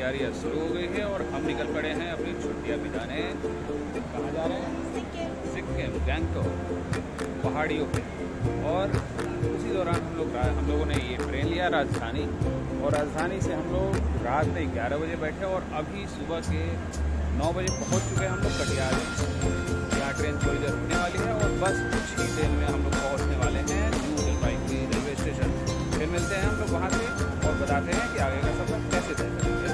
तैयारियां शुरू हो गई है और हम निकल पड़े हैं अपनी छुट्टियां बिताने। कहाँ जा रहे हैं? सिक्किम, गैंगटॉक पहाड़ियों पे। और उसी दौरान हम लोगों ने ये ट्रेन लिया राजधानी, और राजधानी से हम लोग रात में 11 बजे बैठे और अभी सुबह के 9 बजे पहुंच चुके हैं हम लोग कटिहार। यहाँ ट्रेन थोड़ी देर रुकने वाली है और बस कुछ ही देर में हम लोग पहुँचने वाले हैं न्यू जलपाईगुड़ी रेलवे स्टेशन। फिर मिलते हैं हम लोग वहाँ से और बताते हैं कि आगे का सफर कैसे तय करेंगे।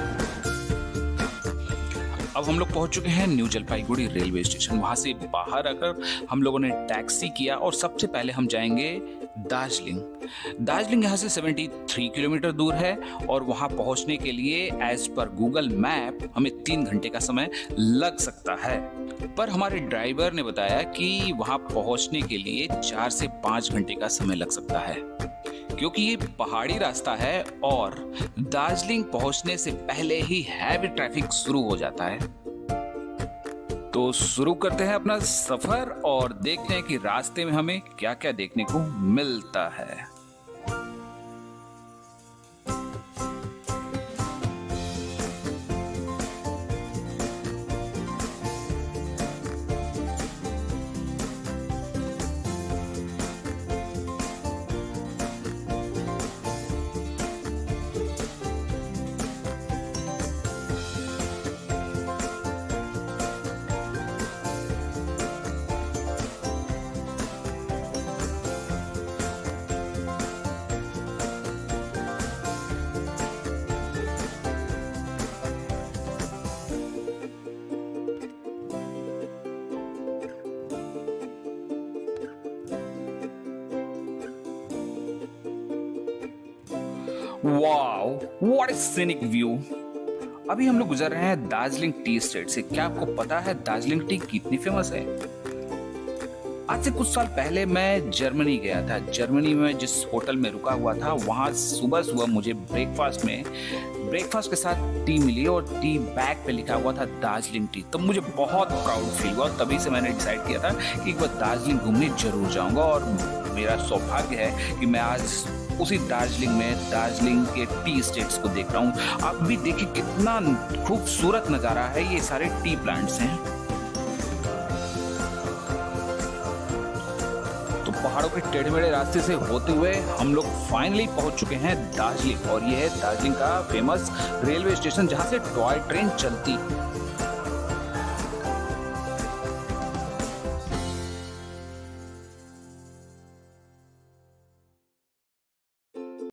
अब हम लोग पहुंच चुके हैं न्यू जलपाईगुड़ी रेलवे स्टेशन। वहां से बाहर आकर हम लोगों ने टैक्सी किया और सबसे पहले हम जाएंगे दार्जिलिंग। दार्जिलिंग यहाँ से 73 किलोमीटर दूर है और वहां पहुंचने के लिए एज पर गूगल मैप हमें 3 घंटे का समय लग सकता है, पर हमारे ड्राइवर ने बताया कि वहां पहुंचने के लिए 4 से 5 घंटे का समय लग सकता है, क्योंकि ये पहाड़ी रास्ता है और दार्जिलिंग पहुंचने से पहले ही हैवी ट्रैफिक शुरू हो जाता है। तो शुरू करते हैं अपना सफर और देखते हैं कि रास्ते में हमें क्या क्या देखने को मिलता है। Wow, what a scenic view. अभी हम लोग गुजर रहे हैं दार्जिलिंग टी स्टेट से। क्या आपको पता है दार्जिलिंग टी कितनी फेमस है? आज से कुछ साल पहले मैं जर्मनी गया था। जर्मनी में जिस होटल में रुका हुआ था वहां सुबह सुबह मुझे ब्रेकफास्ट के साथ टी मिली और टी बैग पे लिखा हुआ था दार्जिलिंग टी। तो मुझे बहुत प्राउड फील हुआ। तभी से मैंने डिसाइड किया था कि एक बार दार्जिलिंग घूमने जरूर जाऊंगा और मेरा सौभाग्य है कि मैं आज उसी दार्जिलिंग में दार्जिलिंग के टी स्टेट्स को देख रहा हूँ। आप भी देखिए कितना खूबसूरत नज़ारा है। ये सारे टी प्लांट्स हैं। तो पहाड़ों के टेढ़े मेढ़े रास्ते से होते हुए हम लोग फाइनली पहुंच चुके हैं दार्जिलिंग, और ये है दार्जिलिंग का फेमस रेलवे स्टेशन जहां से टॉय ट्रेन चलती।